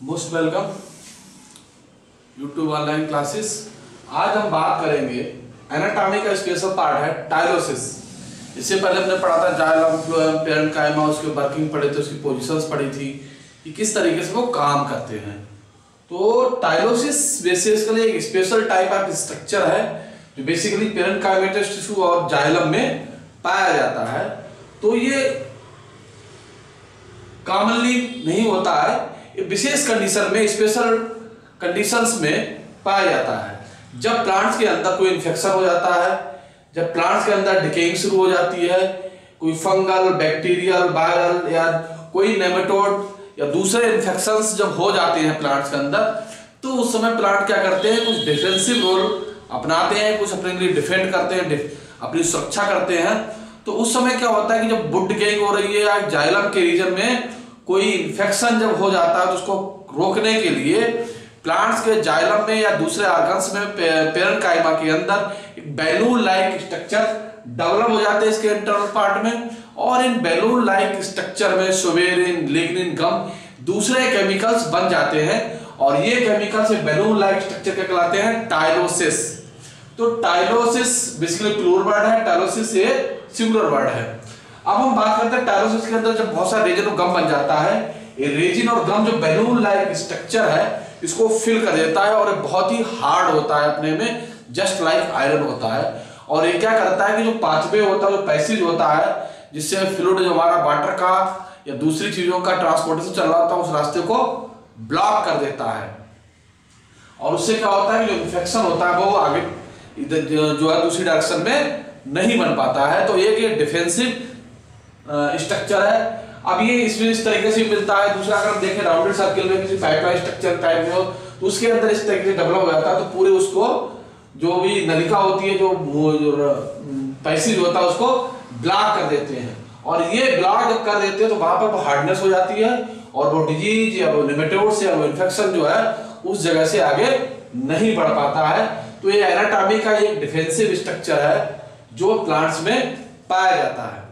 Most welcome YouTube online classes. आज हम बात करेंगे एनाटॉमी का स्पेशल पार्ट है टाइलोसिस। इससे पहले हमने पढ़ा था जाइलम, फ्लोएम, पेरेन्काइमा, उसके वर्किंग पढ़े थे, उसकी पोजीशंस पढ़ी थी कि किस तरीके से वो काम करते हैं। तो टाइलोसिस बेसिकली एक स्पेशल टाइप ऑफ स्ट्रक्चर है जो बेसिकली पेरेन्काइमेटस टिश्यू और जाइलम में पाया जाता है। तो ये कॉमनली नहीं होता है, ये विशेष कंडीशन में, स्पेशल कंडीशंस में पाया जाता है। जब प्लांट्स के अंदर कोई इन्फेक्शन हो जाता है, जब प्लांट्स के अंदर डिकेइंग शुरू हो जाती है, कोई फंगल, बैक्टीरियल, वायरल या कोई नेमेटोड या दूसरे इन्फेक्शंस जब हो जाते हैं प्लांट्स के अंदर, तो उस समय प्लांट क्या करते हैं, कुछ डिफेंसिव रोल अपनाते हैं, कुछ अपने लिए डिफेंड करते हैं, अपनी सुरक्षा करते हैं। तो उस समय क्या होता है कि जब वुड डिकेइंग हो रही है या जाइलम के रीजन में कोई इन्फेक्शन जब हो जाता है तो उसको रोकने के लिए प्लांट्स के जाइलम में या दूसरे ऑर्गन्स में, पेरेन्काइमा के अंदर एक बैलून लाइक स्ट्रक्चर डेवलप हो जाते हैं इसके इंटरनल पार्ट में। और इन बैलून लाइक स्ट्रक्चर में सुबेरिन, लिग्निन, गम दूसरे केमिकल्स बन जाते हैं और ये केमिकल्स बैलून लाइक स्ट्रक्चर के कहलाते हैं टाइलोसिस। तो टाइलोसिस बेसिकली प्लूरल वर्ड है, टाइलोसिस ये सिंगुलर वर्ड है। अब हम बात करते हैं टाइलोसिस के अंदर जब बहुत सारा रेजिन और गम बन जाता है, ये रेजिन और गम जो बैलून लाइक स्ट्रक्चर है इसको फिल कर देता है और ये बहुत ही हार्ड होता है अपने में, जस्ट लाइक आयरन होता है। और ये क्या करता है कि जो पाथवे होता है, जो पैसेज होता है, जिससे फ्लूइड जो हमारा वाटर का या दूसरी चीजों का ट्रांसपोर्टेशन चल रहा होता है, उस रास्ते को ब्लॉक कर देता है। और उससे क्या होता है कि जो इन्फेक्शन होता है वो आगे इधर जो है दूसरी डायरेक्शन में नहीं बन पाता है। तो ये डिफेंसिव स्ट्रक्चर है। अब ये इसमें इस तरीके से मिलता है। दूसरा अगर हम देखें राउंडेड सर्किल में किसी पाइपलाइन स्ट्रक्चर टाइप में हो तो उसके अंदर इस तरीके से डेवलप हो जाता है। तो पूरे उसको जो भी नलिका होती है, जो पैसेज होता है, उसको ब्लॉक कर देते हैं। और ये ब्लॉक जब कर देते हैं तो वहां पर हार्डनेस हो जाती है और वो डिजीज या वो नेमेटोड्स या वो इन्फेक्शन जो है उस जगह से आगे नहीं बढ़ पाता है। तो ये एनाटॉमी का एक डिफेंसिव स्ट्रक्चर है जो प्लांट्स में पाया जाता है।